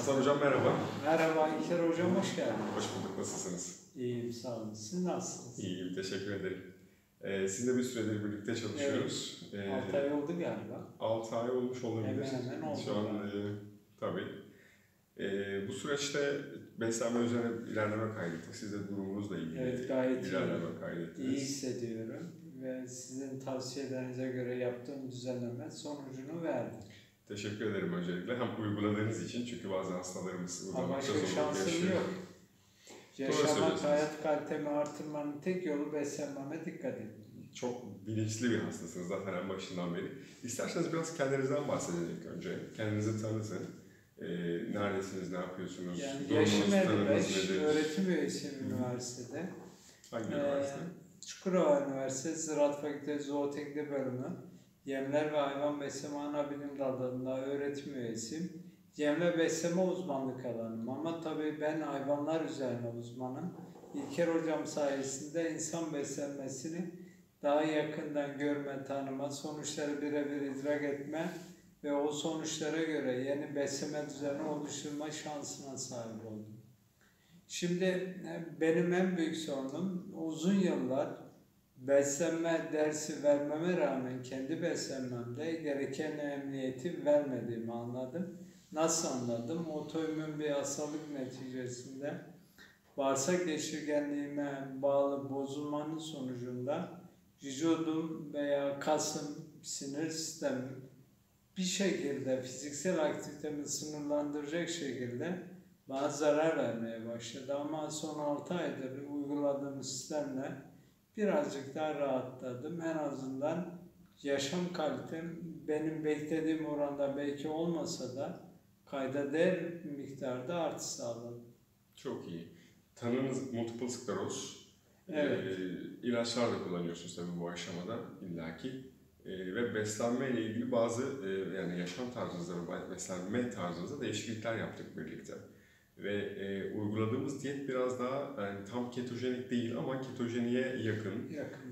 Hasan Hocam merhaba. Merhaba İlker Hocam, hoş geldiniz. Hoş bulduk, nasılsınız? İyiyim, sağ olun. Siz nasılsınız? İyiyim, teşekkür ederim. Sizinle bir süredir birlikte çalışıyoruz. Evet, 6 ay oldu galiba. 6 ay olmuş olabilir. Hemen oldu. Şu an tabii. Bu süreçte beslenme üzerine ilerleme kaydettik. Siz de durumunuzla ilgili Evet, gayet ilerleme kaydettiniz. iyi hissediyorum ve sizin tavsiyelerinize göre yaptığım düzenleme sonucunu verdi. Teşekkür ederim öncelikle. Hem uyguladığınız için, çünkü bazı hastalarımız uygulamakta zorluk yaşıyor. Ama şansım yok. Yaşamak, hayat kalitemi artırmanın tek yolu beslenmeme dikkat edin. Çok bilinçli bir hastasınız zaten en başından beri. İsterseniz biraz kendinizden bahsedelim önce. Kendinizi tanıtın. Neredesiniz, ne yapıyorsunuz? Yani yaşım 55, öğretim üyesiyim üniversitede. Hangi üniversite? Çukurova Üniversitesi Ziraat Fakültesi Zooteknik Bölümü. Yemler ve hayvan besleme ana bilim dallarında öğretim üyesiyim. Yem ve besleme uzmanlık alanım ama tabii ben hayvanlar üzerine uzmanım. İlker Hocam sayesinde insan beslenmesini daha yakından görme, tanıma, sonuçları birebir idrak etme ve o sonuçlara göre yeni besleme düzeni oluşturma şansına sahip oldum. Şimdi benim en büyük sorunum uzun yıllar beslenme dersi vermeme rağmen kendi beslenmemde gereken emniyeti vermediğimi anladım. Nasıl anladım? Otoimmün bir hastalık neticesinde bağırsak geçirgenliğime bağlı bozulmanın sonucunda vücudum veya kasım, sinir sistemim bir şekilde fiziksel aktivitemi sınırlandıracak şekilde bana zarar vermeye başladı. Ama son 6 aydır uyguladığım sistemle birazcık daha rahatladım. En azından yaşam kalitem benim beklediğim oranda belki olmasa da kayda değer miktarda artış sağladı. Çok iyi. Tanınız multiple skleroz. Evet. İlaçlar da kullanıyorsunuz tabii bu aşamada illaki. Ve beslenme ile ilgili bazı yani yaşam tarzınızda ve beslenme tarzınızda değişiklikler yaptık birlikte. Ve uyguladığımız diyet biraz daha yani tam ketojenik değil ama ketojeniye yakın.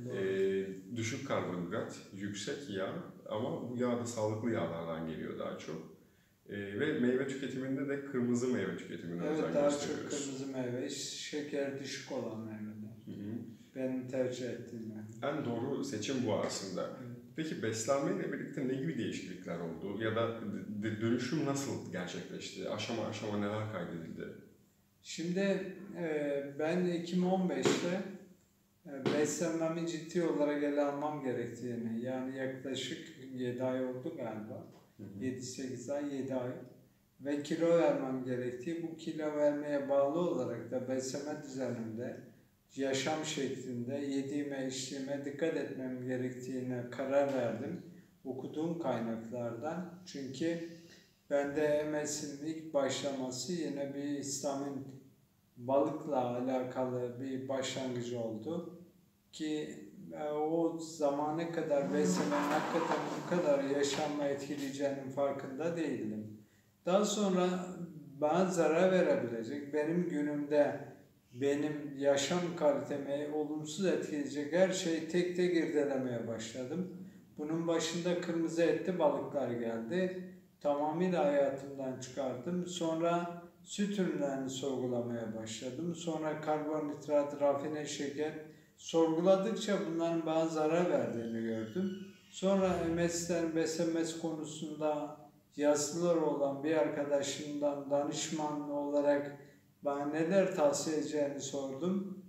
Düşük karbonhidrat, yüksek yağ ama bu yağ da sağlıklı yağlardan geliyor daha çok. Ve meyve tüketiminde de kırmızı meyve tüketimine özen gösteriyoruz. Evet, daha çok kırmızı meyve, şeker düşük olan meyveler. Benim tercih ettiğim meyve. En doğru seçim bu aslında. Evet. Peki beslenmeyle birlikte ne gibi değişiklikler oldu ya da dönüşüm nasıl gerçekleşti? Aşama aşama neler kaydedildi? Şimdi ben 2015'te beslenmemi ciddi olarak ele almam gerektiğini, yani yaklaşık 7 ay oldu galiba. 7-8 ay, 7 ay ve kilo vermem gerektiği, bu kilo vermeye bağlı olarak da besleme düzenimde, yaşam şeklinde yediğime, içtiğime dikkat etmem gerektiğine karar verdim. Okuduğum kaynaklardan. Çünkü bende MS'in ilk başlaması yine bir İslam'ın balıkla alakalı bir başlangıcı oldu. Ki o zamana kadar beslemenin hakikaten bu kadar yaşamı etkileyeceğinin farkında değildim. Daha sonra bana zarar verebilecek, benim günümde benim yaşam kalitemi olumsuz etkileyecek her şeyi tek tek irdelemeye başladım. Bunun başında kırmızı etli balıklar geldi. Tamamıyla hayatımdan çıkardım. Sonra süt ürünlerini sorgulamaya başladım. Sonra karbonhidrat, rafine şeker sorguladıkça bunların bana zarar verdiğini gördüm. Sonra MS'lerin beslenmesi konusunda yazılar olan bir arkadaşımdan danışman olarak bana neler tavsiye edeceğini sordum.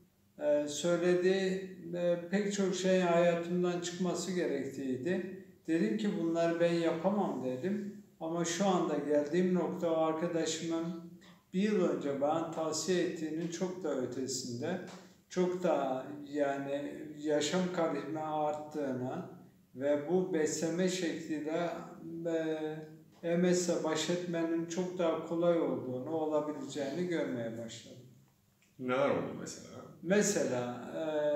Söylediği pek çok şey hayatımdan çıkması gerektiğiydi. Dedim ki bunları ben yapamam dedim. Ama şu anda geldiğim nokta o arkadaşımın bir yıl önce bana tavsiye ettiğinin çok da ötesinde, çok da yani yaşam kalitemi arttığına ve bu beslenme şekliyle MS'le baş etmenin çok daha kolay olduğunu, olabileceğini görmeye başladım. Neler oldu mesela? Mesela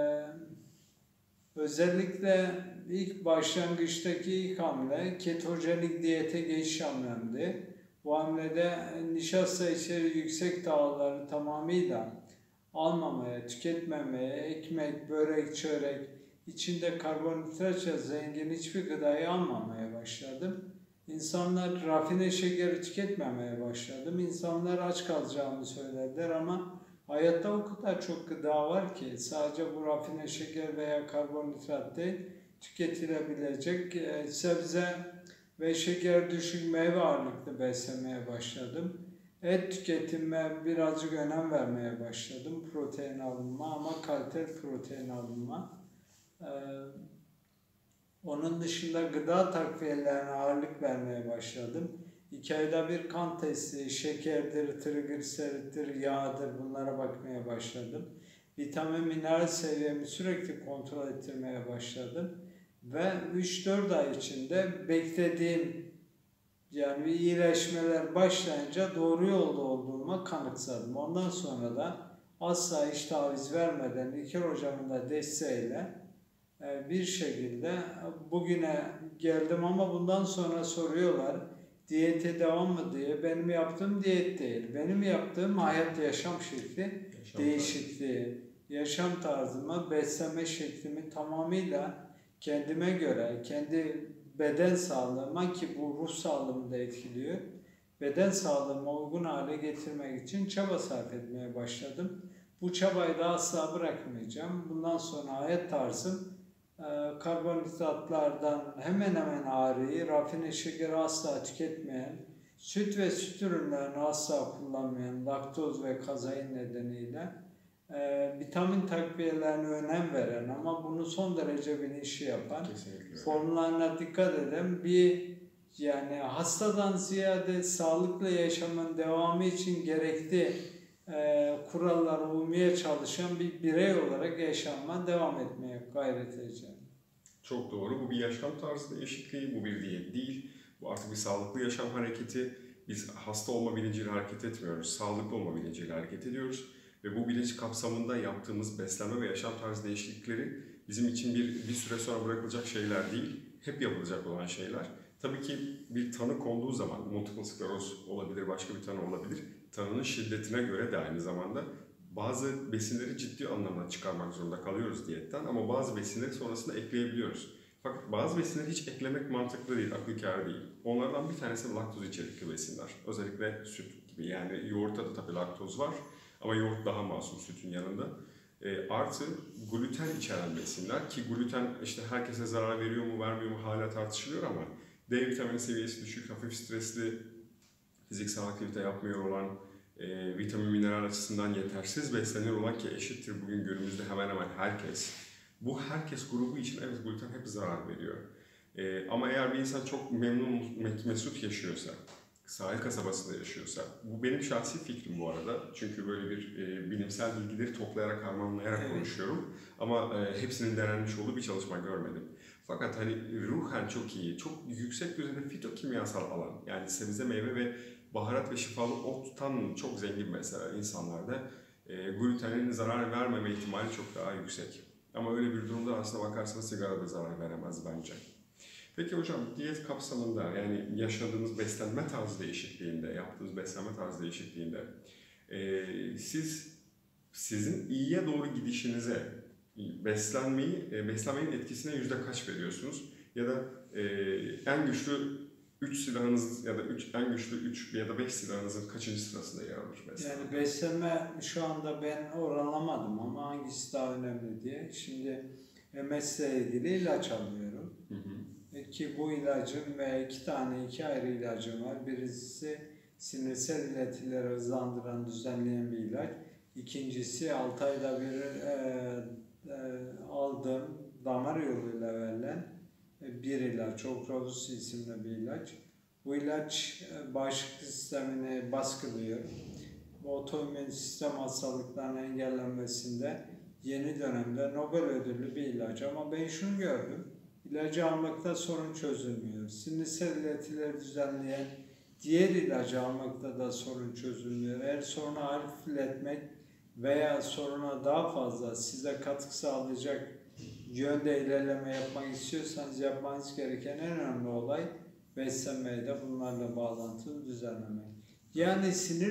özellikle ilk başlangıçtaki ilk hamle ketojenik diyete geçiş hamlemdi. Bu hamlede nişasta içeri yüksek tahılları tamamıyla almamaya, tüketmemeye, ekmek, börek, çörek, içinde karbonhidratla zengin hiçbir gıdayı almamaya başladım. İnsanlar rafine şekeri tüketmemeye başladım. İnsanlar aç kalacağımı söylediler ama hayatta o kadar çok gıda var ki sadece bu rafine şeker veya karbonhidrat değil, tüketilebilecek sebze ve şeker düşük meyve ağırlıklı beslemeye başladım. Et tüketimime birazcık önem vermeye başladım. Protein alımıma ama kaliteli protein alımıma. Onun dışında gıda takviyelerine ağırlık vermeye başladım. 2 ayda bir kan testi, şekerdir, trigliserittir, yağdır, bunlara bakmaya başladım. Vitamin, mineral seviyemi sürekli kontrol ettirmeye başladım. Ve 3-4 ay içinde beklediğim yani iyileşmeler başlayınca doğru yolda olduğuma kanıksadım. Ondan sonra da asla hiç taviz vermeden İlker hocamın da desteğiyle bir şekilde bugüne geldim ama bundan sonra soruyorlar diyete devam mı diye. Benim yaptığım diyet değil. Benim yaptığım hayat yaşam şekli değişikliği. Yaşam tarzımı, beslenme şeklimi tamamıyla kendime göre, kendi beden sağlığıma ki bu ruh sağlığımı da etkiliyor. Beden sağlığıma uygun hale getirmek için çaba sarf etmeye başladım. Bu çabayı da asla bırakmayacağım. Bundan sonra hayat tarzım karbonhidratlardan hemen hemen ariği, rafine şekeri asla tüketmeyen, süt ve süt ürünlerini asla kullanmayan, laktoz ve kazein nedeniyle vitamin takviyelerine önem veren ama bunu son derece bilinçli yapan, formlarına dikkat eden yani hastadan ziyade sağlıklı yaşamın devamı için gerekli kurallara uymaya çalışan bir birey olarak yaşamıma devam etmeye gayret edeceğim. Çok doğru. Bu bir yaşam tarzı değişikliği, bu bir diyet değil. Bu artık bir sağlıklı yaşam hareketi. Biz hasta olma bilinciyle hareket etmiyoruz, sağlıklı olma bilinciyle hareket ediyoruz. Ve bu bilinç kapsamında yaptığımız beslenme ve yaşam tarzı değişiklikleri bizim için bir süre sonra bırakılacak şeyler değil, hep yapılacak olan şeyler. Tabii ki bir tanı konduğu zaman, multiple skleroz olabilir, başka bir tanı olabilir. Tanının şiddetine göre de aynı zamanda bazı besinleri ciddi anlamda çıkarmak zorunda kalıyoruz diyetten ama bazı besinleri sonrasında ekleyebiliyoruz. Fakat bazı besinleri hiç eklemek mantıklı değil, akıl kârı değil. Onlardan bir tanesi laktoz içerikli besinler. Özellikle süt gibi. Yani yoğurtta da tabii laktoz var ama yoğurt daha masum sütün yanında. Artı gluten içeren besinler ki gluten işte herkese zarar veriyor mu vermiyor mu hala tartışılıyor ama D vitamini seviyesi düşük, hafif stresli, fiziksel aktivite yapmıyor olan, vitamin mineral açısından yetersiz besleniyor olan ki eşittir bugün günümüzde hemen hemen herkes. Bu herkes grubu için evet gluten hep zarar veriyor. Ama eğer bir insan çok memnun, mesut yaşıyorsa, sahil kasabasında yaşıyorsa, bu benim şahsi fikrim bu arada. Çünkü böyle bir bilimsel bilgileri toplayarak, harmanlayarak konuşuyorum. Ama hepsinin denenmiş olduğu bir çalışma görmedim. Fakat hani ruhen çok iyi, çok yüksek düzeyde fitokimyasal alan, yani sebze, meyve ve baharat ve şifalı ottan çok zengin mesela insanlarda glutenin zarar vermeme ihtimali çok daha yüksek. Ama öyle bir durumda aslına bakarsanız sigara da zarar veremez bence. Peki hocam diyet kapsamında yani yaşadığınız beslenme tarzı değişikliğinde, yaptığınız beslenme tarzı değişikliğinde sizin iyiye doğru gidişinize beslenmenin etkisine yüzde kaç veriyorsunuz? Ya da en güçlü 3 silahınız ya da en güçlü 3 ya da 5 silahınızın kaçıncı sırasında yer alır beslenme? Yani beslenme şu anda ben oranlamadım ama hangisi daha önemli diye. Şimdi MS ile ilgili ilaç alıyorum. Hı hı. Ki bu ilacın ve iki ayrı ilacım var. Birisi sinirsel iletileri hızlandıran, düzenleyen bir ilaç. İkincisi 6 ayda bir aldığım damar yoluyla verilen bir ilaç. Ocrevus isimli bir ilaç. Bu ilaç bağışıklık sistemini baskılıyor. Bu otoimmün sistem hastalıklarının engellenmesinde yeni dönemde Nobel ödüllü bir ilaç. Ama ben şunu gördüm. İlacı almakta sorun çözülmüyor. Sinirsel iletileri düzenleyen diğer ilacı almakta da sorun çözülmüyor. Eğer sorunu hafifletmek veya soruna daha fazla size katkı sağlayacak yönde ilerleme yapmak istiyorsanız yapmanız gereken en önemli olay beslenmeyi de bunlarla bağlantılı düzenlemek. Yani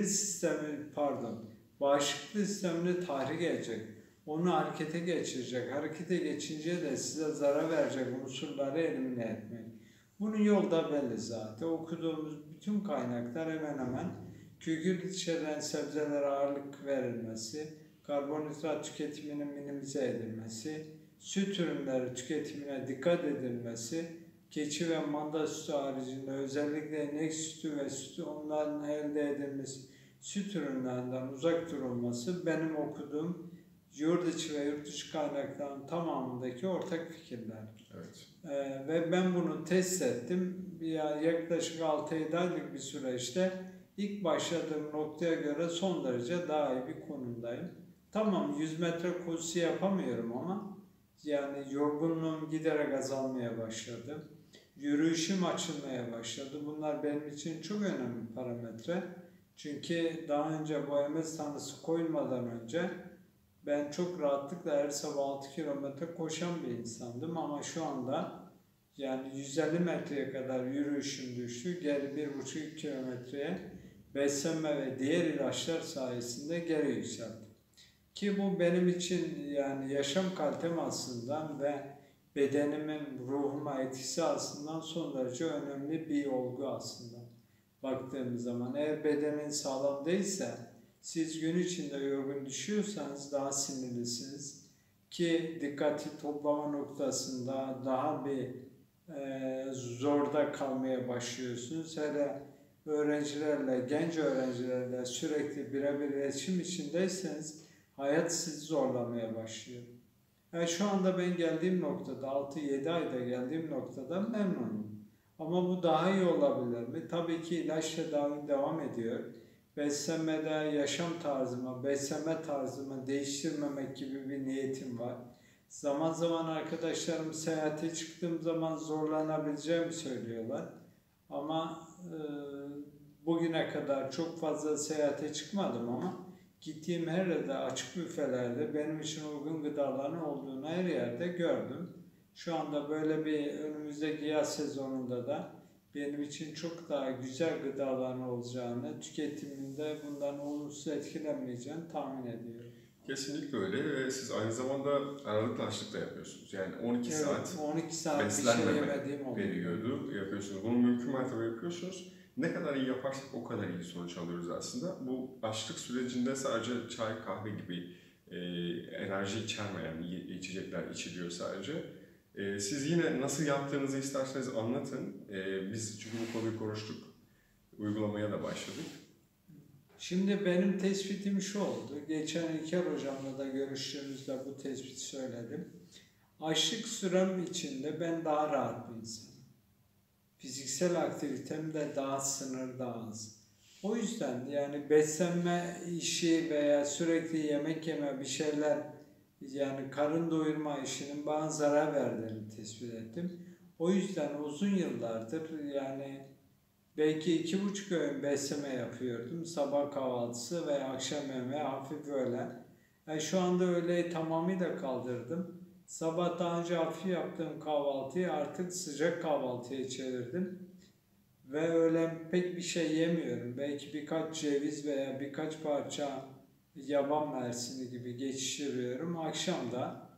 bağışıklık sistemini tahrik edecek. Onu harekete geçirecek. Harekete geçince de size zarar verecek unsurları elimine etmek. Bunun yolu da belli zaten. Okuduğumuz bütün kaynaklar hemen hemen kükürt içeren sebzelere ağırlık verilmesi, karbonhidrat tüketiminin minimize edilmesi, süt ürünleri tüketimine dikkat edilmesi, keçi ve manda sütü haricinde özellikle inek sütü ve sütü onların elde edilmiş süt ürünlerinden uzak durulması benim okuduğum yurt içi ve yurt dışı kaynakların tamamındaki ortak fikirler. Evet. Ve ben bunu test ettim. Yaklaşık 6-7 aylık bir süreçte ilk başladığım noktaya göre son derece daha iyi bir konumdayım. Tamam 100 metre koşusu yapamıyorum ama yani yorgunluğum giderek azalmaya başladı. Yürüyüşüm açılmaya başladı. Bunlar benim için çok önemli parametre. Çünkü daha önce bu MS tanısı koyulmadan önce ben çok rahatlıkla her sabah 6 kilometre koşan bir insandım ama şu anda yani 150 metreye kadar yürüyüşüm düştü. Geri 1,5 kilometreye beslenme ve diğer ilaçlar sayesinde geri yükseldi. Ki bu benim için yani yaşam kalitem açısından ve bedenimin ruhuma etkisi açısından son derece önemli bir olgu aslında. Baktığımız zaman eğer bedenin sağlam değilse siz gün içinde yorgun düşüyorsanız daha sinirlisiniz ki dikkati toplama noktasında daha bir zorda kalmaya başlıyorsunuz. Hele öğrencilerle, genç öğrencilerle sürekli birebir iletişim içindeyseniz hayat sizi zorlamaya başlıyor. Yani şu anda ben geldiğim noktada, 6-7 ayda geldiğim noktada memnunum. Ama bu daha iyi olabilir mi? Tabii ki ilaç tedavi devam ediyor. Beslenmede yaşam tarzımı, beslenme tarzımı değiştirmemek gibi bir niyetim var. Zaman zaman arkadaşlarım seyahate çıktığım zaman zorlanabileceğimi söylüyorlar. Ama bugüne kadar çok fazla seyahate çıkmadım ama gittiğim her yerde açık büfelerde benim için uygun gıdaların olduğunu her yerde gördüm. Şu anda böyle bir önümüzdeki yaz sezonunda da benim için çok daha güzel gıdaların olacağını, tüketiminde bundan olumsuz etkilenmeyeceğini tahmin ediyorum. Kesinlikle öyle ve siz aynı zamanda aralıklı açlık da yapıyorsunuz. Yani 12 Evet, saat 12 saat beslenmeme bir şey yemediğim oldu. periyodu yapıyorsunuz. Bunu mümkün mertebe yapıyorsunuz. Ne kadar iyi yaparsak o kadar iyi sonuç alıyoruz aslında. Bu açlık sürecinde sadece çay, kahve gibi enerji içermeyen içecekler içiliyor sadece. Siz yine nasıl yaptığınızı isterseniz anlatın. Biz çünkü bu konuyu konuştuk. Uygulamaya da başladık. Şimdi benim tespitim şu oldu. Geçen İlker hocamla da görüştüğümüzde bu tespiti söyledim. Açlık sürem içinde ben daha rahat bir insanım. Fiziksel aktivitem de daha sınır, daha az. O yüzden yani beslenme işi veya sürekli yemek yeme bir şeyler yani karın doyurma işinin bana zarar verdiğini tespit ettim. O yüzden uzun yıllardır yani belki 2,5 öğün besleme yapıyordum. Sabah kahvaltısı veya akşam yemeği hafif öğlen. Yani şu anda öğleyi tamamıyla kaldırdım. Sabah daha önce hafif yaptığım kahvaltıyı artık sıcak kahvaltıya çevirdim. Ve öğlen pek bir şey yemiyorum. Belki birkaç ceviz veya birkaç parça yaban mersini gibi geçiştiriyorum. Akşam da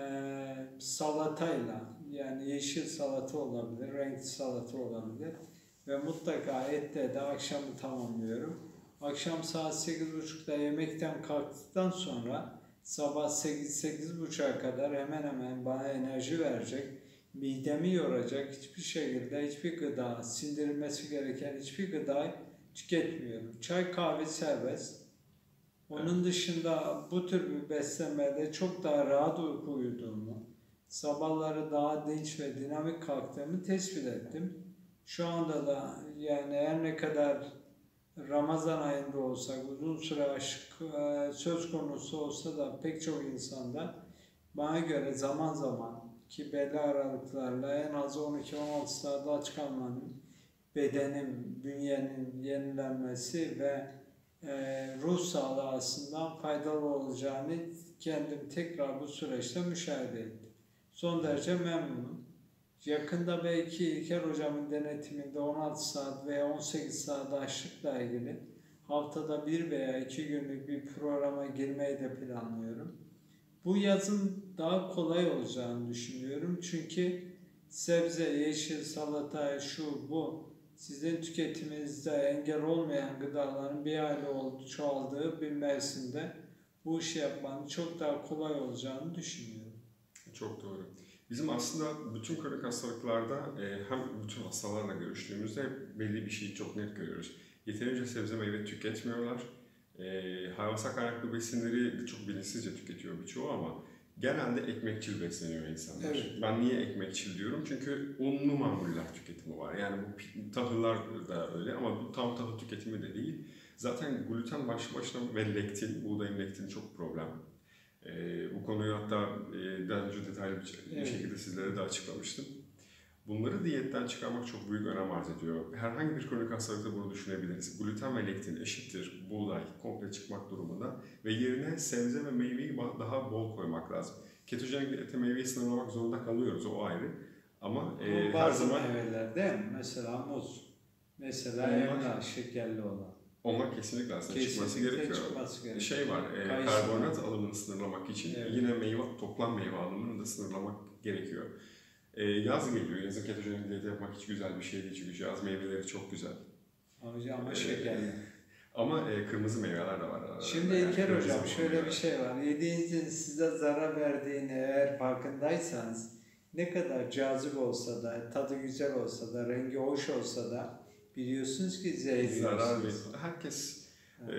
salatayla yani yeşil salata olabilir, renkli salata olabilir. Ve mutlaka etle de akşamı tamamlıyorum. Akşam saat 8.30'da yemekten kalktıktan sonra sabah 8-8.30'a kadar hemen hemen bana enerji verecek, midemi yoracak hiçbir şekilde hiçbir gıda, sindirilmesi gereken hiçbir gıda tüketmiyorum. Çay, kahve serbest. Onun dışında bu tür bir beslenmede çok daha rahat uyku uyuduğumu, sabahları daha dinç ve dinamik kalktığımı tespit ettim. Şu anda da yani her ne kadar Ramazan ayında olsak, uzun süre açlık söz konusu olsa da pek çok insanda bana göre zaman zaman ki belli aralıklarla en az 12-16 saat aç kalmanın bedenin, bünyenin yenilenmesi ve ruh sağlığı açısından faydalı olacağını kendim tekrar bu süreçte müşahede ettim. Son derece memnunum. Yakında belki İlker hocamın denetiminde 16 saat veya 18 saat açlıkla ilgili haftada 1 veya 2 günlük bir programa girmeyi de planlıyorum. Bu yazın daha kolay olacağını düşünüyorum. Çünkü sebze, yeşil salata, şu bu sizin tüketiminizde engel olmayan gıdaların bir aile çoğaldığı bir mevsimde bu işi yapmanın çok daha kolay olacağını düşünüyorum. Çok doğru. Bizim aslında bütün kronik hastalıklarda hem bütün hastalarla görüştüğümüzde belli bir şeyi çok net görüyoruz. Yeterince sebze meyve tüketmiyorlar. Hayvansal kaynaklı besinleri çok bilinçsizce tüketiyor birçoğu ama genelde ekmekçil besleniyor insanlar. Evet. Ben niye ekmekçil diyorum? Çünkü unlu mamuller tüketimi var. Yani bu tahıllar da öyle ama bu tam tahıl tüketimi de değil. Zaten gluten başlı başına ve lektin, buğdayın lektini çok problem. Bu konuyu hatta daha önce detaylı bir şekilde sizlere de açıklamıştım. Bunları diyetten çıkarmak çok büyük önem arz ediyor. Herhangi bir kronik hastalıkta bunu düşünebiliriz. Gluten ve lektin eşittir buğday komple çıkmak durumunda ve yerine sebze ve meyveyi daha bol koymak lazım. Ketojenik diyete meyveyi sınırlamak zorunda kalıyoruz, o ayrı. Ama her bazı zaman... meyveler değil mi? Mesela muz. Mesela emla şekerli olan. Onlar kesinlikle aslında çıkması gerekiyor. Şey var, karbonhidrat alımını sınırlamak için yine toplam meyve alımını da sınırlamak gerekiyor. Yaz geliyor, yazın ketojenik diyet yapmak hiç güzel bir şey değil çünkü yaz meyveleri çok güzel. Ama şekerli. Ama kırmızı meyveler de var. Şimdi İlker Hocam şöyle bir şey var, yediğinizin size zarar verdiğini eğer farkındaysanız ne kadar cazip olsa da, tadı güzel olsa da, rengi hoş olsa da biliyorsunuz ki zehirliyorsunuz. Herkes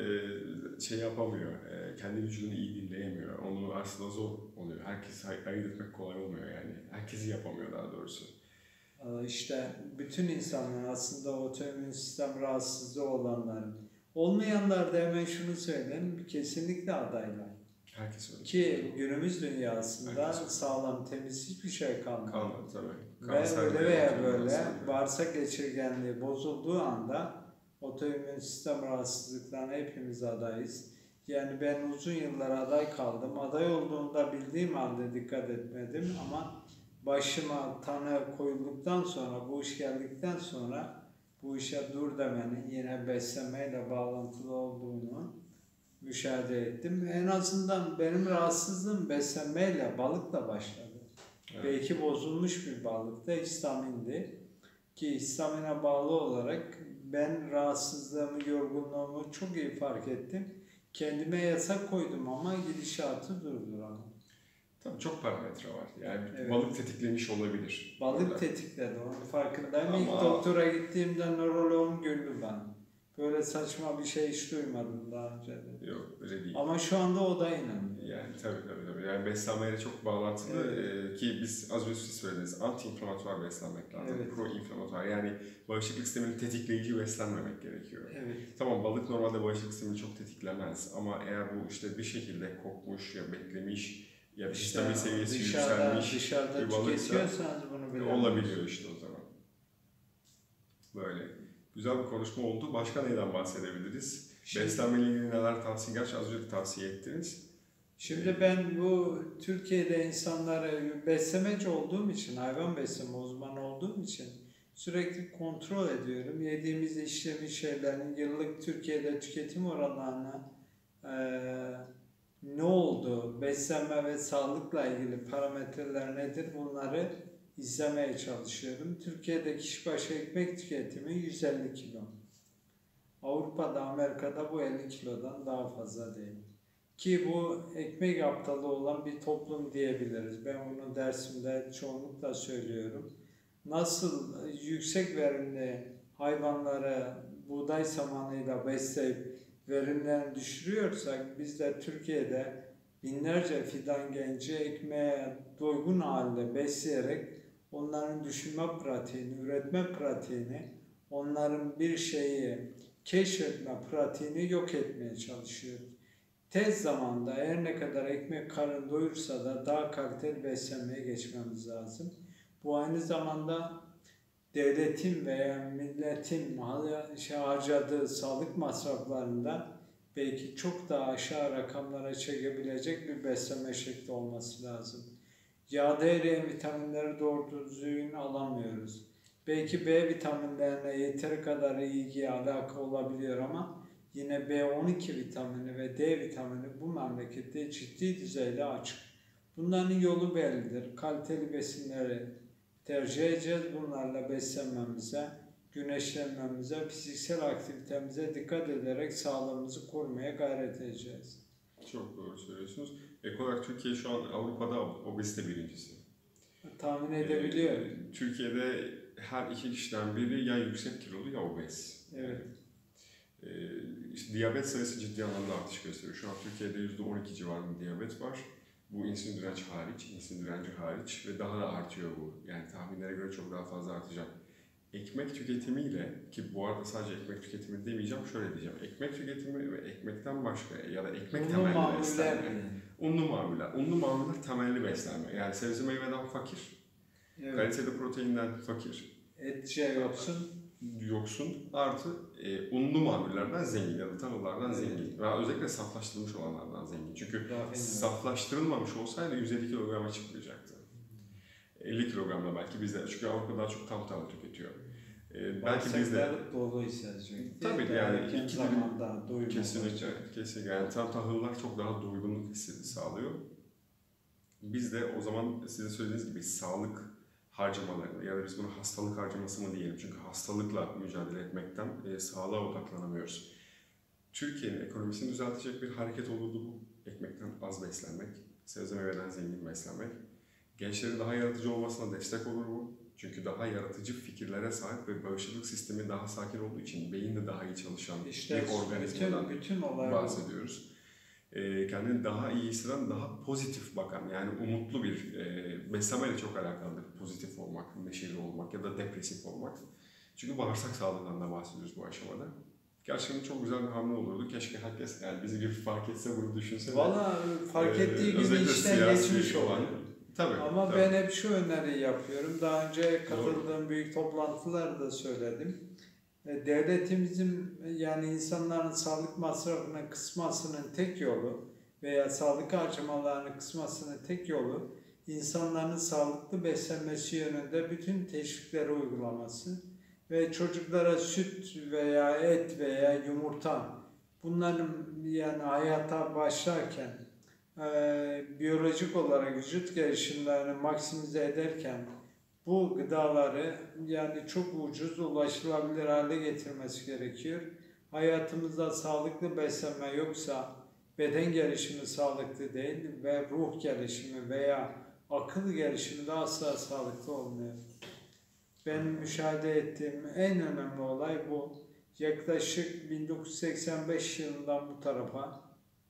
şey yapamıyor, kendi vücudunu iyi dinleyemiyor. Onu aslında zor oluyor. Herkes ayırt etmek kolay olmuyor yani. Herkesi yapamıyor daha doğrusu. İşte bütün insanların aslında otoimmün sistem rahatsızlığı olanların, olmayanlar da hemen şunu söyleyeyim, kesinlikle adaylar. Herkes öyle. Ki günümüz dünyasında sağlam, temiz hiçbir şey kalmadı. Kalmadı tabii. Ve öyle veya böyle bağırsak geçirgenliği bozulduğu anda otoimmün sistem rahatsızlıklarına hepimiz adayız. Yani ben uzun yıllar aday kaldım. Aday olduğunda bildiğim halde dikkat etmedim ama başıma tanı koyulduktan sonra, bu iş geldikten sonra bu işe dur demenin yine beslenmeyle bağlantılı olduğunu müşahede ettim. En azından benim rahatsızlığım beslenmeyle, balıkla başladı. Evet. Belki bozulmuş bir balıkta histamindi. Ki histamine bağlı olarak ben rahatsızlığımı, yorgunluğumu çok iyi fark ettim. Kendime yasak koydum ama gidişatı durduramadım. Tabii çok parametre var. Yani balık tetiklemiş olabilir. Balık tetikledi, onun farkındayım. İlk doktora gittiğimde nöroloğum güldü bana. Böyle saçma bir şey hiç duymadım daha önce de. Yok, öyle değil. Ama şu anda o da inanıyor. Yani tabii. Yani beslenmeyle çok bağlantılı ki biz az önce siz söylediniz, anti-inflamatuar beslenmek lazım. Evet. Pro-inflamatuar, yani bağışıklık sistemini tetikleyici beslenmemek gerekiyor. Evet. Tamam, balık normalde bağışıklık sistemini çok tetiklemez ama eğer bu işte bir şekilde kokmuş ya beklemiş ya histamin seviyesi yükselmiş bir balıksa bunu bile olabiliyor işte o zaman. Böyle. Güzel bir konuşma oldu. Başka neyden bahsedebiliriz? Beslenmeyle ilgili neler tavsiye, gerçi az önce de tavsiye ettiniz. Şimdi ben bu Türkiye'de insanları beslemeci olduğum için, hayvan besleme uzmanı olduğum için sürekli kontrol ediyorum. Yediğimiz işlemiş şeylerin yıllık Türkiye'de tüketim oranlarına ne oldu, beslenme ve sağlıkla ilgili parametreler nedir bunları izlemeye çalışıyorum. Türkiye'de kişi başı ekmek tüketimi 150 kilo. Avrupa'da, Amerika'da bu 50 kilodan daha fazla değil. Ki bu ekmek aptalı olan bir toplum diyebiliriz. Ben bunu dersimde çoğunlukla söylüyorum. Nasıl yüksek verimli hayvanları buğday samanıyla besleyip verimlerini düşürüyorsak biz de Türkiye'de binlerce fidan genci ekmeğe doygun halde besleyerek onların düşünme pratiğini, üretme pratiğini, onların bir şeyi keşfetme pratiğini yok etmeye çalışıyoruz. Tez zamanda her ne kadar ekmek karın doyursa da daha kaliteli beslenmeye geçmemiz lazım. Bu aynı zamanda devletin veya milletin harcadığı sağlık masraflarında belki çok daha aşağı rakamlara çekebilecek bir beslenme şekli olması lazım. Yağda eriyen vitaminleri doğru düzgün alamıyoruz. Belki B vitaminlerine yeteri kadar ilgi alaka olabiliyor ama yine B12 vitamini ve D vitamini bu memlekette ciddi düzeyde açık. Bunların yolu bellidir. Kaliteli besinleri tercih edeceğiz. Bunlarla beslenmemize, güneşlenmemize, fiziksel aktivitemize dikkat ederek sağlığımızı korumaya gayret edeceğiz. Çok doğru söylüyorsunuz. Ek olarak Türkiye şu an Avrupa'da obezite birincisi. Tahmin edebiliyorum. Türkiye'de her 2 kişiden biri ya yüksek kilolu ya obez. Evet. İşte diyabet sayısı ciddi anlamda artış gösteriyor. Şu an Türkiye'de %12 civarında diyabet var. Bu insülin direnci hariç, insülin direnci hariç ve daha da artıyor bu. Yani tahminlere göre çok daha fazla artacak. Ekmek tüketimiyle, ki bu arada sadece ekmek tüketimi demeyeceğim, şöyle diyeceğim. Ekmek tüketimi ve ekmekten başka ya da ekmek temelli beslenme. Unlu mamuller. Unlu mamuller temelli beslenme. Yani sebze meyveden fakir, Evet. kaliteli proteinden fakir, Et yoksun artı unlu mamullerden zengin ya da tahıllardan zengin. Ve özellikle saflaştırılmış olanlardan zengin. Çünkü saflaştırılmamış olsaydı 150 kilograma çıkmayacaktı. 50 kilogramla belki bizde. Çünkü Avrupa daha çok tam tahıl tüketiyor. Belki bizde doluysa tabii yani iki zamanda kesinlikle yani tam tahıllar çok daha doygunluk hissi sağlıyor. Biz de o zaman sizin söylediğiniz gibi sağlık harcamalarını ya da biz bunu hastalık harcaması mı diyelim, çünkü hastalıkla mücadele etmekten sağlığa odaklanamıyoruz. Türkiye'nin ekonomisini düzeltecek bir hareket olurdu bu. Ekmekten az beslenmek, sebze meyveden zengin beslenmek. Gençlerin daha yaratıcı olmasına destek olur bu. Çünkü daha yaratıcı fikirlere sahip ve bağışıklık sistemi daha sakin olduğu için beyin de daha iyi çalışan bir organizmadan bahsediyoruz. Kendini daha iyi hisseden, daha pozitif bakan, yani umutlu bir beslenmeyle çok alakalıdır. Pozitif olmak, neşeli olmak ya da depresif olmak. Çünkü bağırsak sağlığından da bahsediyoruz bu aşamada. Gerçekten çok güzel bir hamle olurdu. Keşke herkes yani bizi gibi fark etse, bunu düşünse de. Valla fark ettiği gibi işten geçmiş olan. Tabii. Ama ben hep şu öneriyi yapıyorum. Daha önce katıldığım büyük toplantılarda söyledim. Devletimizin yani insanların sağlık masrafını kısmasının tek yolu veya sağlık harcamalarını kısmasının tek yolu insanların sağlıklı beslenmesi yönünde bütün teşvikleri uygulaması ve çocuklara süt veya et veya yumurta, bunların yani hayata başlarken biyolojik olarak vücut gelişimlerini maksimize ederken bu gıdaları yani çok ucuz, ulaşılabilir hale getirmesi gerekiyor. Hayatımızda sağlıklı beslenme yoksa beden gelişimi sağlıklı değil ve ruh gelişimi veya akıl gelişimi de asla sağlıklı olmuyor. Benim müşahede ettiğim en önemli olay bu. Yaklaşık 1985 yılından bu tarafa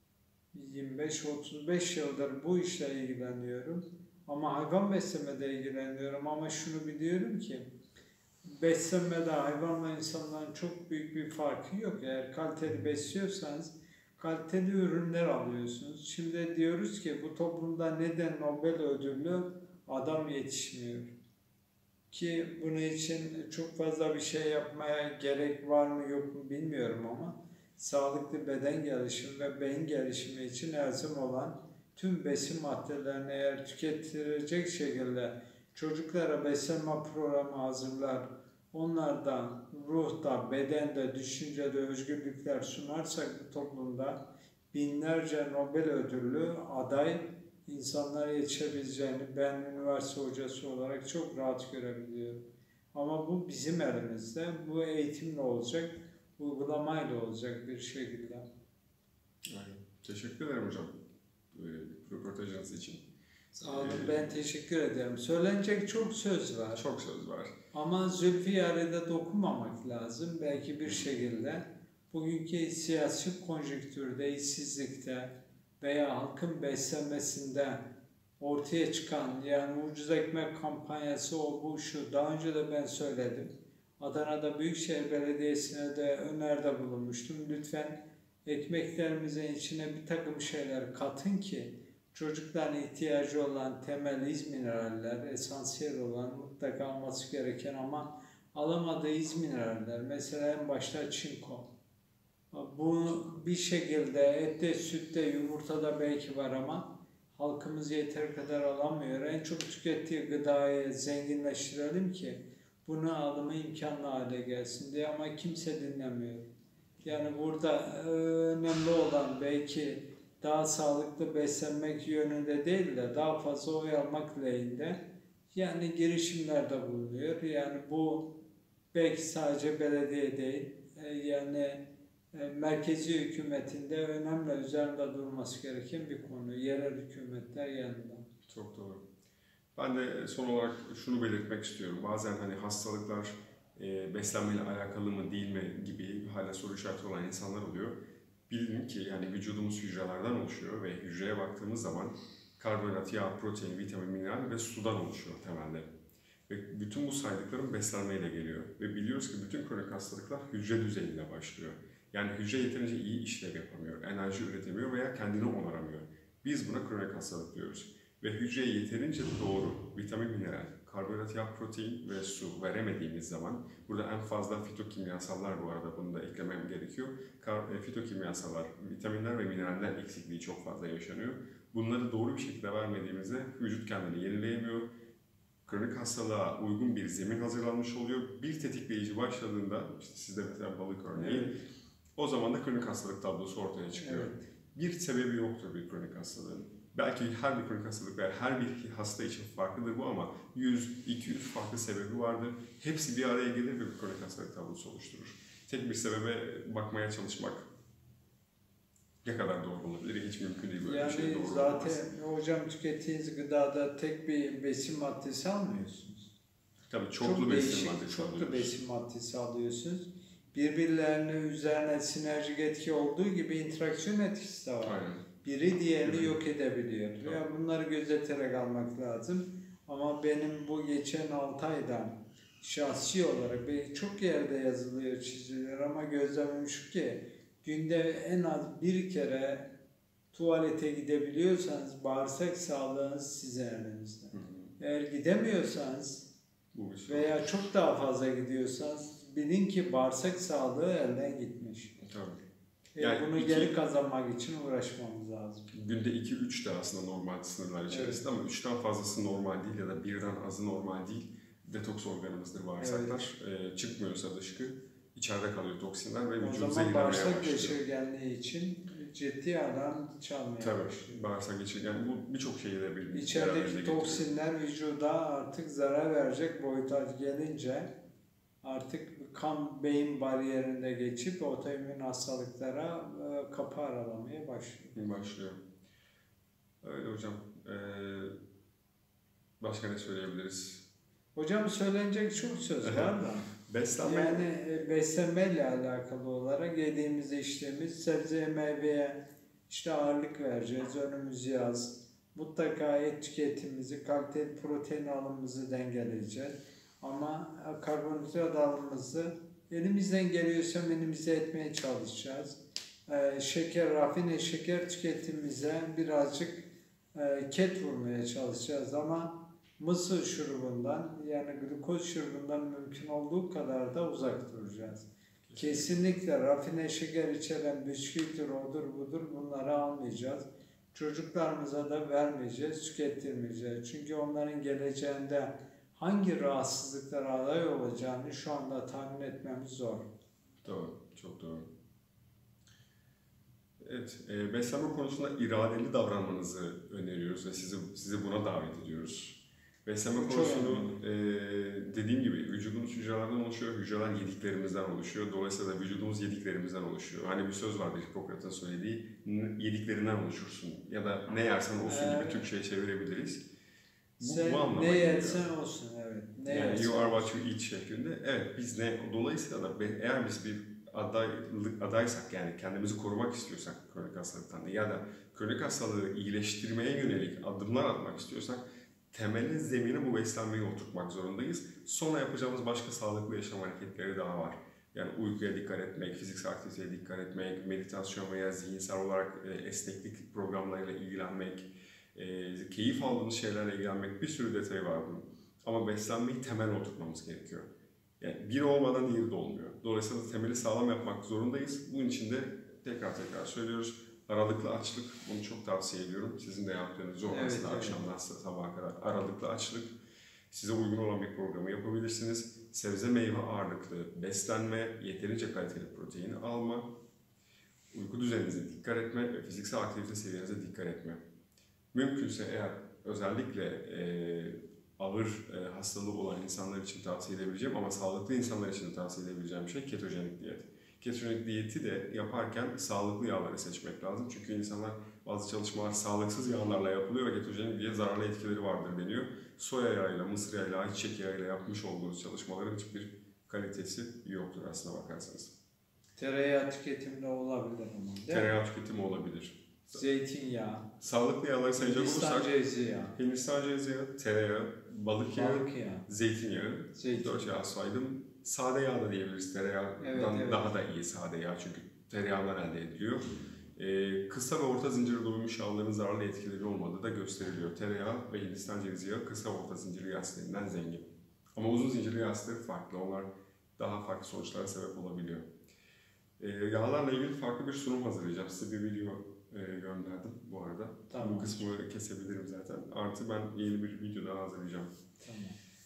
25-35 yıldır bu işle ilgileniyorum. Ama hayvan beslemede ilgileniyorum, ama şunu biliyorum ki beslenmede hayvanla insanların çok büyük bir farkı yok. Eğer kaliteli besliyorsanız kaliteli ürünler alıyorsunuz. Şimdi diyoruz ki bu toplumda neden Nobel ödüllü adam yetişmiyor? Ki bunun için çok fazla bir şey yapmaya gerek var mı yok mu bilmiyorum, ama sağlıklı beden gelişimi ve beyin gelişimi için lazım olan tüm besin maddelerini eğer tüketilecek şekilde çocuklara beslenme programı hazırlar, onlardan ruhta, bedende, düşüncede özgürlükler sunarsak bu toplumda binlerce Nobel ödüllü aday insanlara yetişebileceğini ben üniversite hocası olarak çok rahat görebiliyorum. Ama bu bizim elimizde, bu eğitimle olacak, uygulamayla olacak bir şekilde. Aynen. Teşekkür ederim hocam röportajınız için. Sağ olun, ben teşekkür ederim. Söylenecek çok söz var. Çok söz var. Ama Zülfiyar'da dokunmamak lazım. Belki bir şekilde bugünkü siyasi konjonktürde, işsizlikte veya halkın beslenmesinde ortaya çıkan yani ucuz ekmek kampanyası o bu şu. Daha önce de ben söyledim. Adana'da Büyükşehir Belediyesi'ne de öneride bulunmuştum. Lütfen ekmeklerimizin içine bir takım şeyler katın ki çocukların ihtiyacı olan temel mineraller, esansiyel olan mutlaka alması gereken ama alamadığı mineraller. Mesela en başta çinko. Bu bir şekilde ette, sütte, yumurtada belki var ama halkımız yeteri kadar alamıyor. En çok tükettiği gıdayı zenginleştirelim ki bunu alımı imkanlı hale gelsin diye, ama kimse dinlemiyor. Yani burada önemli olan belki daha sağlıklı beslenmek yönünde değil de daha fazla oy almak lehinde Yani girişimlerde bulunuyor. Yani bu belki sadece belediye değil, yani merkezi hükümetinde önemli üzerinde durması gereken bir konu. Yerel hükümetler yanında. Çok doğru. Ben de son olarak şunu belirtmek istiyorum. Bazen hani hastalıklar beslenmeyle alakalı mı değil mi gibi hala soru işareti olan insanlar oluyor. Bilin ki yani vücudumuz hücrelerden oluşuyor ve hücreye baktığımız zaman karbonhidrat, yağ, protein, vitamin, mineral ve sudan oluşuyor temelde. Ve bütün bu saydıklarım beslenmeyle geliyor. Ve biliyoruz ki bütün kronik hastalıklar hücre düzeyinde başlıyor. Yani hücre yeterince iyi işlev yapamıyor, enerji üretemiyor veya kendini onaramıyor. Biz buna kronik hastalık diyoruz. Ve hücreye yeterince doğru vitamin, mineral, karbonhidrat, yağ, protein ve su veremediğimiz zaman, burada en fazla fitokimyasallar, bu arada bunu da eklemem gerekiyor. Fitokimyasallar, vitaminler ve mineraller eksikliği çok fazla yaşanıyor. Bunları doğru bir şekilde vermediğimizde vücut kendini yenileyemiyor. Kronik hastalığa uygun bir zemin hazırlanmış oluyor. Bir tetikleyici başladığında, işte sizde mesela balık örneği, Evet. o zaman da kronik hastalık tablosu ortaya çıkıyor. Evet. Bir sebebi yoktur bir kronik hastalığın. Belki her bir kronik hastalık veya her bir hasta için farklıdır bu ama 100-200 farklı sebebi vardır. Hepsi bir araya gelir ve bir kronik hastalık tablosu oluşturur. Tek bir sebebe bakmaya çalışmak ne kadar doğru olabilir? Hiç mümkün değil böyle bir şey. Yani Doğru zaten olmaz. hocam tükettiğiniz gıdada tek bir besin maddesi almıyorsunuz. Tabii çoklu besin maddesi çoklu alıyoruz. besin maddesi alıyorsunuz. Birbirlerine üzerine sinerjik etki olduğu gibi interaksiyon etkisi de var. Aynen. Biri diğerini Evet. yok edebiliyor. Tabii. Ya bunları gözeterek almak lazım. Ama benim bu geçen 6 aydan şahsi olarak belki çok yerde yazılıyor, çiziliyor ama gözlemim şu ki günde en az bir kere tuvalete gidebiliyorsanız bağırsak sağlığınız sizin elinizde. Eğer gidemiyorsanız Bu bir şey. veya çok daha fazla gidiyorsanız bilin ki bağırsak sağlığı elden gitmiş. Tabii. Yani bunu iki- geri kazanmak için uğraşmamız lazım. Günde 2-3 de aslında normal sınırlar içerisinde ama 3'ten fazlası normal değil ya da birden azı normal değil. Detoks organımızdır bağırsaklar. Çıkmıyorsa dışkı, içeride kalıyor toksinler ve O vücudu zaman zehirlemeye bağırsak başlıyor. geçirgenliği için ciddi alarm çalmaya Tabii, başlıyor. bağırsak geçirgen bu birçok şeyi de beraberinde İçerideki getiriyor. toksinler vücuda artık zarar verecek boyuta gelince artık kan beyin bariyerinde geçip otoimmün hastalıklara kapı aralamaya başlıyor. Başlıyor. Öyle hocam. Başka ne söyleyebiliriz? Hocam söylenecek çok söz var da. Beslenme. Yani beslenmeyle alakalı olarak yediğimiz içtiğimiz sebzeye meyveye işte ağırlık vereceğiz önümüz yaz. Mutlaka et tüketimimizi, kaliteli protein alımımızı dengeleyeceğiz. Ama karbonhidrat alımımızı elimizden geliyorsa minimize etmeye çalışacağız. Rafine şeker tüketimimize birazcık ket vurmaya çalışacağız ama mısır şurubundan yani glukoz şurubundan mümkün olduğu kadar da uzak duracağız. Kesinlikle rafine şeker içeren bisküvidir, odur budur bunları almayacağız. Çocuklarımıza da vermeyeceğiz, tükettirmeyeceğiz. Çünkü onların geleceğinde hangi rahatsızlıklara aday olacağını şu anda tahmin etmemiz zor. Doğru, çok doğru. Evet, beslenme konusunda iradeli davranmanızı öneriyoruz ve sizi buna davet ediyoruz. Beslenme konusunu dediğim gibi vücudumuz hücrelerden oluşuyor, hücreler yediklerimizden oluşuyor. Dolayısıyla da vücudumuz yediklerimizden oluşuyor. Hani bir söz vardır Hipokrat'ın söylediği, yediklerinden oluşursun ya da ne yersen olsun gibi Türkçe'ye çevirebiliriz. Sen anlama ne geliyor. yersen olsun, evet. Yani you are what you eat şeklinde. Evet, biz dolayısıyla da eğer biz bir adaysak yani kendimizi korumak istiyorsak kronik hastalıktan ya da kronik hastalığı iyileştirmeye yönelik adımlar atmak istiyorsak temeli zemine bu beslenmeyi oturtmak zorundayız. Sonra yapacağımız başka sağlıklı yaşam hareketleri daha var. Yani uykuya dikkat etmek, fiziksel aktiviteye dikkat etmek, meditasyon veya zihinsel olarak esneklik programlarıyla ilgilenmek, keyif aldığımız şeylerle ilgilenmek bir sürü detayı var bunun. Ama beslenmeyi temel oturtmamız gerekiyor. Yani biri olmadan diğeri de olmuyor. Dolayısıyla temeli sağlam yapmak zorundayız. Bunun için de tekrar söylüyoruz. Aralıklı açlık, bunu çok tavsiye ediyorum. Sizin de yaptığınız zor aslında akşamdan sabaha kadar aralıklı açlık. Size uygun olan bir programı yapabilirsiniz. Sebze meyve ağırlıklı beslenme, yeterince kaliteli protein alma, uyku düzeninize dikkat etme ve fiziksel aktivite seviyenize dikkat etme. Mümkünse eğer özellikle ağır hastalığı olan insanlar için tavsiye edebileceğim ama sağlıklı insanlar için de tavsiye edebileceğim şey ketojenik diyet. Ketojenik diyeti de yaparken sağlıklı yağları seçmek lazım. Çünkü insanlar bazı çalışmalar sağlıksız yağlarla yapılıyor ve ketojenik diyet zararlı etkileri vardır deniyor. Soya yağıyla, mısır yağıyla, ayçiçek yağıyla yapmış olduğunuz çalışmaların hiçbir kalitesi yoktur aslına bakarsanız. Tereyağı tüketiminde olabilir ama, değil mi? Tereyağı tüketimi olabilir. Zeytinyağı, Sağlıklı yağları sayacak Hindistan olursak cevizi yağı, Hindistan cevizi yağı, tereyağı, balık yağı, zeytinyağı. zeytin. 4 yağ saydım. Sade yağ da diyebiliriz. Tereyağından Evet. daha da iyi sade yağ çünkü tereyağından elde ediliyor. Kısa ve orta zincirli doymuş yağların zararlı etkileri olmadığı da gösteriliyor. Tereyağı ve Hindistan cevizi yağı kısa ve orta zincirli yağ asitlerinden zengin. Ama uzun zincirli yağ asitleri farklı. Onlar daha farklı sonuçlara sebep olabiliyor. Yağlarla ilgili farklı bir sunum hazırlayacağım. Size bir video gönderdim bu arada. Tamam. Bu kısmı kesebilirim zaten. Artı ben yeni bir video daha hazırlayacağım. Tamam.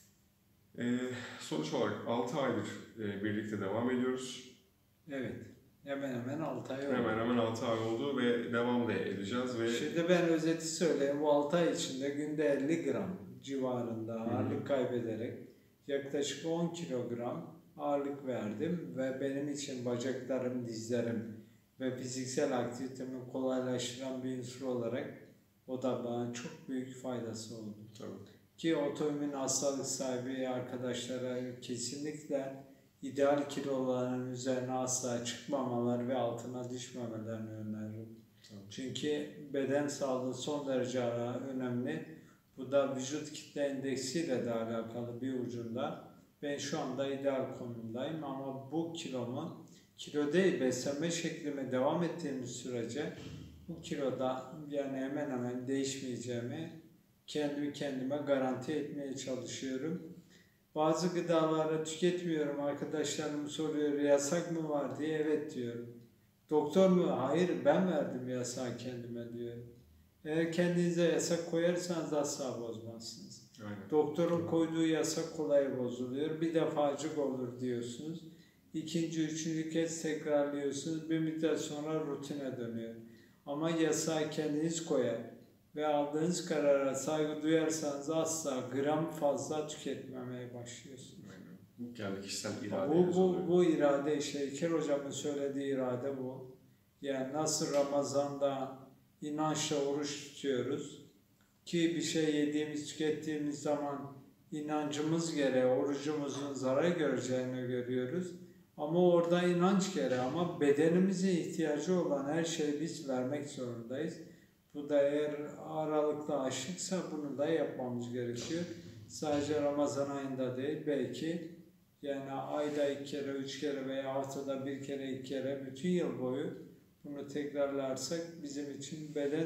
Sonuç olarak 6 aydır birlikte devam ediyoruz. Evet. Hemen hemen 6 ay oldu. Hemen hemen 6 ay oldu ve devam da edeceğiz. Ve Şimdi ben özeti söyleyeyim. Bu 6 ay içinde günde 50 gram civarında ağırlık kaybederek yaklaşık 10 kilogram ağırlık verdim ve benim için bacaklarım, dizlerim ve fiziksel aktivitemi kolaylaştıran bir unsur olarak o da bana çok büyük faydası oldu. tabii. Ki otoimmün hastalık sahibi arkadaşlara kesinlikle ideal kiloların üzerine asla çıkmamaları ve altına düşmemelerini öneririm. Tabii. Çünkü beden sağlığı son derece önemli. Bu da vücut kitle endeksiyle de alakalı bir ucunda. Ben şu anda ideal konumdayım ama bu kilomu, kilo değil beslenme şeklime devam ettiğimiz sürece bu kiloda yani hemen hemen değişmeyeceğimi kendime garanti etmeye çalışıyorum. Bazı gıdaları tüketmiyorum. Arkadaşlarım soruyor yasak mı var diye, evet diyorum. Doktor mu? Hayır, ben verdim yasağı kendime diyorum. Eğer kendinize yasak koyarsanız asla bozmazsınız. Aynen. Doktorun koyduğu yasak kolay bozuluyor. Bir defacık olur diyorsunuz. İkinci, üçüncü kez tekrarlıyorsunuz. Bir müddet sonra rutine dönüyor. Ama yasağı kendiniz koyar ve aldığınız karara saygı duyarsanız asla gram fazla tüketmemeye başlıyorsunuz. Aynen. Bu kendi kişisel iradeniz oluyor. Bu irade işte İlker Hocam'ın söylediği irade bu. Yani nasıl Ramazan'da inançla oruç tutuyoruz ki bir şey yediğimiz, tükettiğimiz zaman inancımız gereği orucumuzun zarar göreceğini görüyoruz. Ama orada inanç gereği ama bedenimize ihtiyacı olan her şeyi biz vermek zorundayız. Bu da eğer aralıklı açlıksa bunu da yapmamız gerekiyor. Sadece Ramazan ayında değil belki yani ayda 2 kere, 3 kere veya haftada 1 kere, 2 kere bütün yıl boyu bunu tekrarlarsak bizim için beden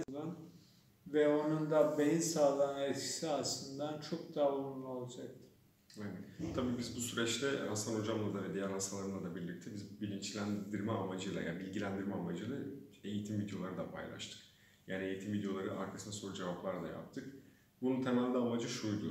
ve onun da beyin sağlığına etkisi aslında çok daha olumlu olacaktır. Aynen. Tabii biz bu süreçte Hasan Hocam'la da ve diğer hastalarımla da birlikte biz bilinçlendirme amacıyla yani bilgilendirme amacıyla eğitim videoları da paylaştık. Yani eğitim videoları arkasında soru cevaplar da yaptık. Bunun temelde amacı şuydu.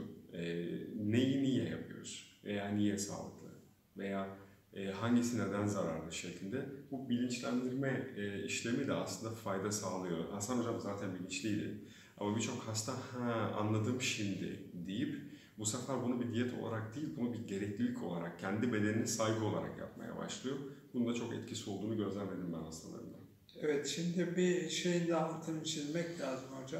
Neyi niye yapıyoruz? Veya niye sağlıklı? Veya hangisi neden zararlı şeklinde. Bu bilinçlendirme işlemi de aslında fayda sağlıyor. Hasan Hocam zaten bilinçliydi. Ama birçok hasta anladım şimdi deyip bu sefer bunu bir diyet olarak değil, bunu bir gereklilik olarak, kendi bedenine saygı olarak yapmaya başlıyor. Bunun da çok etkisi olduğunu gözlemledim ben hastalarımda. Evet, şimdi bir şeyin de altını çizmek lazım hocam.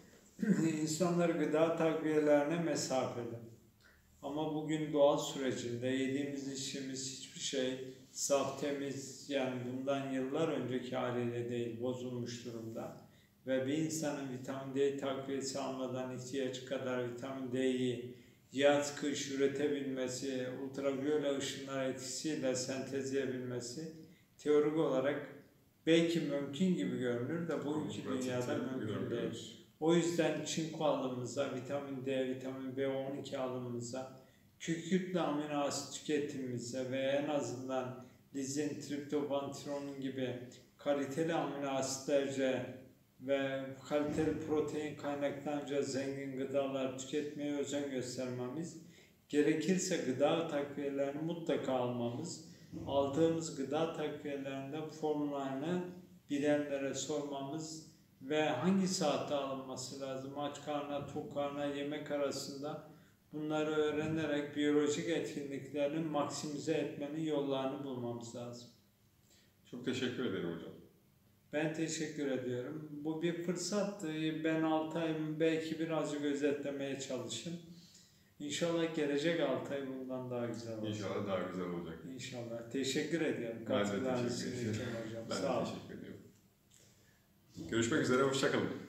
İnsanlar gıda takviyelerine mesafeli. Ama bugün doğal sürecinde yediğimiz içtiğimiz hiçbir şey saf, temiz yani bundan yıllar önceki haliyle değil, bozulmuş durumda. Ve bir insanın vitamin D takviyesi almadan ihtiyaç kadar vitamin D'yi yaz kış üretebilmesi, ultraviyole ışınlar etkisiyle sentezleyebilmesi teorik olarak belki mümkün gibi görünür de bu iki dünyada mümkün değil. O yüzden çinko alımımıza, vitamin D, vitamin B12 alımımıza, kükürtlü amino asit tüketimimize ve en azından lizin, triptofan, tironin gibi kaliteli amino asitlerce ve kaliteli protein kaynaklarınca zengin gıdalar tüketmeye özen göstermemiz, gerekirse gıda takviyelerini mutlaka almamız, aldığımız gıda takviyelerinde formlarını bilenlere sormamız ve hangi saatte alınması lazım, aç karnına, tok karnına, yemek arasında Bunları öğrenerek biyolojik etkinliklerini maksimize etmenin yollarını bulmamız lazım. Çok teşekkür ederim hocam. Ben teşekkür ediyorum. Bu bir fırsattı. Ben 6 ayımı belki birazcık özetlemeye çalıştım. İnşallah gelecek 6 ay bundan daha güzel olacak. İnşallah daha güzel olacak. İnşallah. Teşekkür ediyorum. Ben de Katıldığınız teşekkür için ediyorum. hocam. Ben Sağ de olun. teşekkür ediyorum. Görüşmek üzere, hoşça kalın.